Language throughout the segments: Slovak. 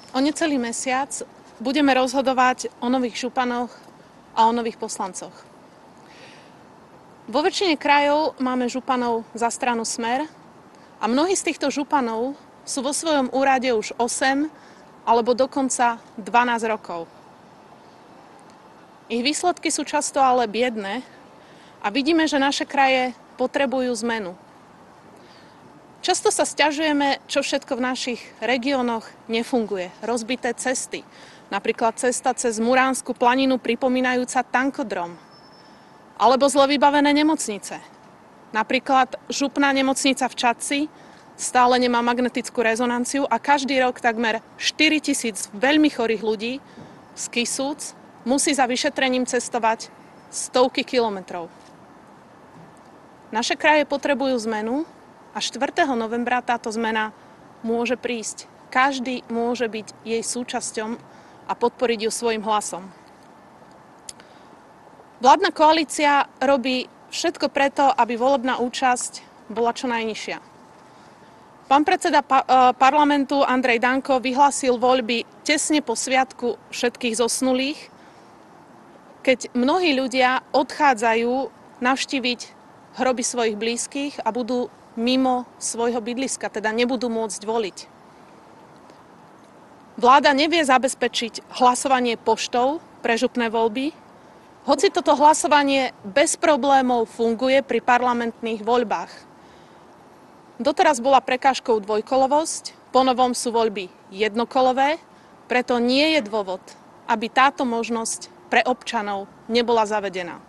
O necelý mesiac budeme rozhodovať o nových županoch a o nových poslancoch. Vo väčšine krajov máme županov za stranu Smer a mnohí z týchto županov sú vo svojom úrade už 8 alebo dokonca 12 rokov. Ich výsledky sú často ale biedné a vidíme, že naše kraje potrebujú zmenu. Často sa sťažujeme, čo všetko v našich regiónoch nefunguje. Rozbité cesty, napríklad cesta cez Muránsku planinu pripomínajúca tankodrom. Alebo zle vybavené nemocnice. Napríklad župná nemocnica v Čadci stále nemá magnetickú rezonanciu a každý rok takmer 4 000 veľmi chorých ľudí z Kisúc musí za vyšetrením cestovať stovky kilometrov. Naše kraje potrebujú zmenu a 4. novembra táto zmena môže prísť. Každý môže byť jej súčasťou a podporiť ju svojim hlasom. Vládna koalícia robí všetko preto, aby volebná účasť bola čo najnižšia. Pán predseda parlamentu Andrej Danko vyhlásil voľby tesne po sviatku všetkých zosnulých, keď mnohí ľudia odchádzajú navštíviť hroby svojich blízkych a budú mimo svojho bydliska, teda nebudú môcť voliť. Vláda nevie zabezpečiť hlasovanie poštou pre župné voľby, hoci toto hlasovanie bez problémov funguje pri parlamentných voľbách. Doteraz bola prekážkou dvojkolovosť, ponovom sú voľby jednokolové, preto nie je dôvod, aby táto možnosť pre občanov nebola zavedená.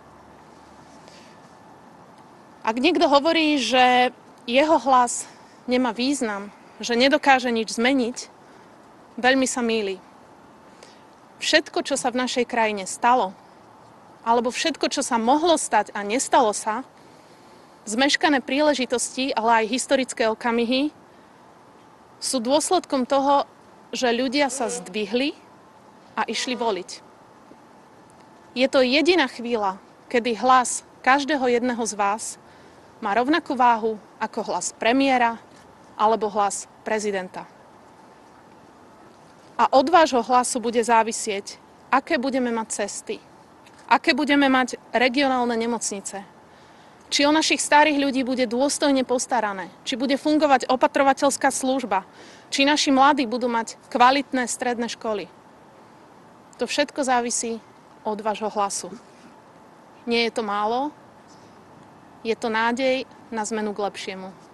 Ak niekto hovorí, že jeho hlas nemá význam, že nedokáže nič zmeniť, veľmi sa mýli. Všetko, čo sa v našej krajine stalo, alebo všetko, čo sa mohlo stať a nestalo sa, zmeškané príležitosti, ale aj historické okamihy, sú dôsledkom toho, že ľudia sa zdvihli a išli voliť. Je to jediná chvíľa, kedy hlas každého jedného z vás má rovnakú váhu ako hlas premiéra alebo hlas prezidenta. A od vášho hlasu bude závisieť, aké budeme mať cesty, aké budeme mať regionálne nemocnice, či o našich starých ľudí bude dôstojne postarané, či bude fungovať opatrovateľská služba, či naši mladí budú mať kvalitné stredné školy. To všetko závisí od vášho hlasu. Nie je to málo, je to nádej na zmenu k lepšiemu.